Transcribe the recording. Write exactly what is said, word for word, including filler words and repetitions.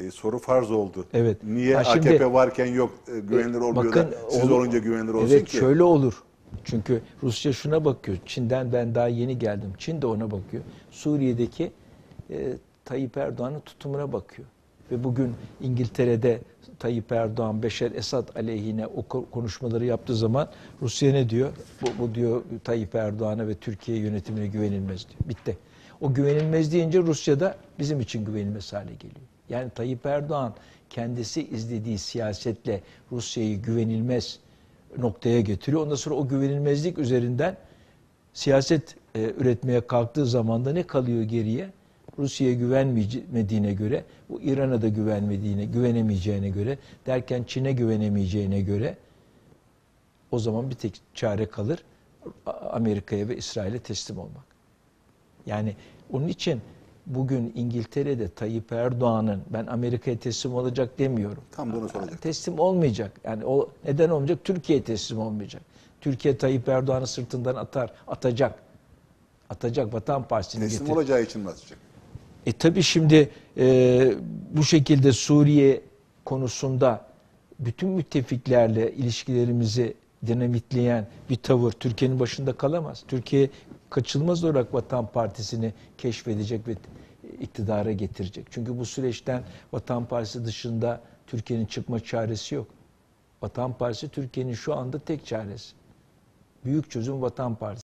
E, soru farz oldu. Evet. Niye Ha, şimdi, A K P varken yok e, güvenilir olmuyor bakın, da siz olur, olunca güvenilir olsun evet, ki? şöyle olur. Çünkü Rusya şuna bakıyor. Çin'den ben daha yeni geldim. Çin de ona bakıyor. Suriye'deki e, Tayyip Erdoğan'ın tutumuna bakıyor. Ve bugün İngiltere'de Tayyip Erdoğan, Beşer Esad aleyhine o konuşmaları yaptığı zaman Rusya ne diyor? Bu, bu diyor Tayyip Erdoğan'a ve Türkiye yönetimine güvenilmez diyor. Bitti. O güvenilmez deyince Rusya'da bizim için güvenilmez hale geliyor. Yani Tayyip Erdoğan kendisi izlediği siyasetle Rusya'yı güvenilmez noktaya getiriyor. Ondan sonra o güvenilmezlik üzerinden siyaset e, üretmeye kalktığı zaman da ne kalıyor geriye? Rusya'ya güvenmediğine göre, bu İran'a da güvenmediğine, güvenemeyeceğine göre, derken Çin'e güvenemeyeceğine göre o zaman bir tek çare kalır, Amerika'ya ve İsrail'e teslim olmak. Yani onun için bugün İngiltere'de Tayyip Erdoğan'ın ben Amerika'ya teslim olacak demiyorum. Tam bunu soracaktım. Teslim olmayacak. Yani o neden olmayacak? Türkiye teslim olmayacak. Türkiye Tayyip Erdoğan'ı sırtından atar, atacak. Atacak, Vatan Partisi'ni Teslim getirir. olacağı için mi atacak? E tabii şimdi e, bu şekilde Suriye konusunda bütün müttefiklerle ilişkilerimizi dinamitleyen bir tavır Türkiye'nin başında kalamaz. Türkiye kaçınılmaz olarak Vatan Partisi'ni keşfedecek ve iktidara getirecek. Çünkü bu süreçten Vatan Partisi dışında Türkiye'nin çıkma çaresi yok. Vatan Partisi Türkiye'nin şu anda tek çaresi. Büyük çözüm Vatan Partisi.